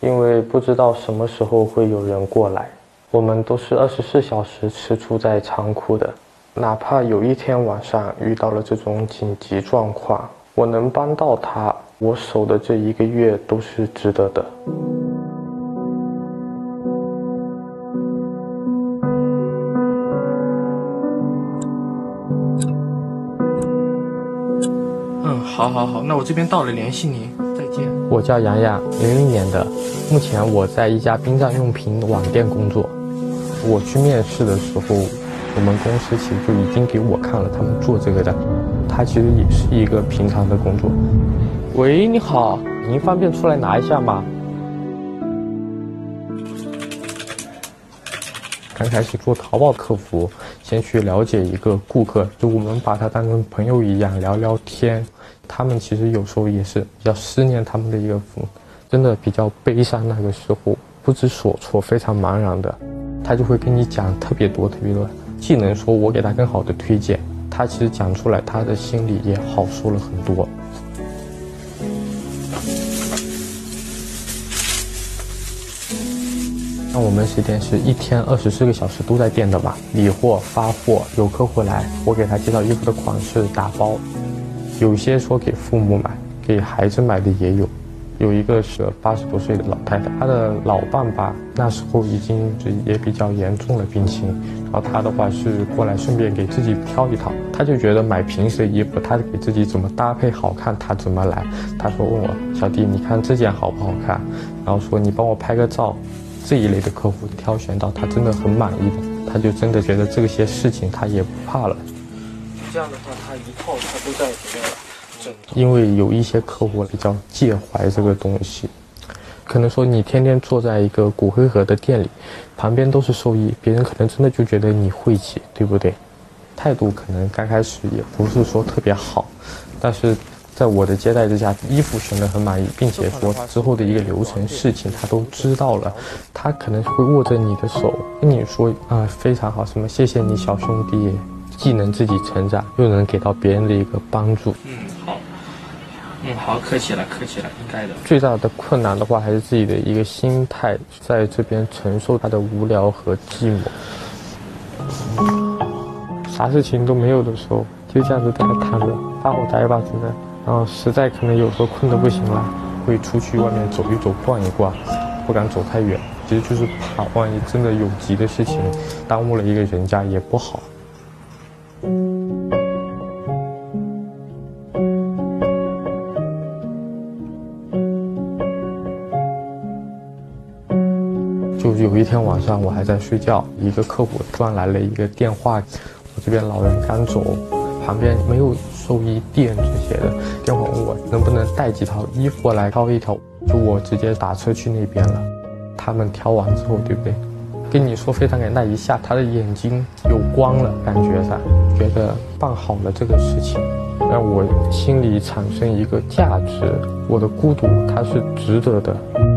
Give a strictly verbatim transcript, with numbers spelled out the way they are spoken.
因为不知道什么时候会有人过来。我们都是二十四小时吃住在仓库的，哪怕有一天晚上遇到了这种紧急状况，我能帮到他，我守的这一个月都是值得的。 嗯，好好好，那我这边到了，联系您，再见。 我叫洋洋，零零年的，目前我在一家殡葬用品网店工作。我去面试的时候，我们公司其实就已经给我看了他们做这个的，它其实也是一个平常的工作。喂，你好，您方便出来拿一下吗？刚开始做淘宝客服，先去了解一个顾客，就我们把他当成朋友一样聊聊天。他们其实有时候也是比较思念他们的一个父母，真的比较悲伤，那个时候不知所措，非常茫然的，他就会跟你讲特别多特别多，既能说我给他更好的推荐，他其实讲出来他的心里也好说了很多。那我们实店是一天二十四个小时都在店的嘛，理货、发货，有客户来，我给他介绍衣服的款式、打包，有些说给父母买，给孩子买的也有。有一个是八十多岁的老太太，她的老伴吧，那时候已经也比较严重了病情，然后她的话是过来顺便给自己挑一套，她就觉得买平时的衣服，她给自己怎么搭配好看，她怎么来。她说问我小弟，你看这件好不好看？然后说你帮我拍个照。这一类的客户挑选到他真的很满意的，他就真的觉得这些事情他也不怕了。 这样的话，他一套他都在里面了。 因为有一些客户比较介怀这个东西，可能说你天天坐在一个骨灰盒的店里，旁边都是兽医，别人可能真的就觉得你晦气，对不对？态度可能刚开始也不是说特别好，但是在我的接待之下，衣服选得很满意，并且说之后的一个流程事情他都知道了，他可能会握着你的手跟你说啊、呃、非常好，什么谢谢你小兄弟，既能自己成长，又能给到别人的一个帮助。 嗯，好，嗯好，客气了，客气了，应该的。 最大的困难的话，还是自己的一个心态，在这边承受他的无聊和寂寞。啥事情都没有的时候，就这样子在那躺着发会呆吧，真的。然后实在可能有时候困得不行了，会出去外面走一走、逛一逛，不敢走太远，其实就是怕万一真的有急的事情，耽误了一个人家也不好。就有一天晚上，我还在睡觉，一个客户突然来了一个电话，我这边老人刚走，旁边没有兽医店这些的，电话问我能不能带几套衣服过来挑一挑，就我直接打车去那边了。他们挑完之后，对不对？跟你说非常感，那一下他的眼睛有光了，感觉上觉得办好了这个事情，让我心里产生一个价值，我的孤独它是值得的。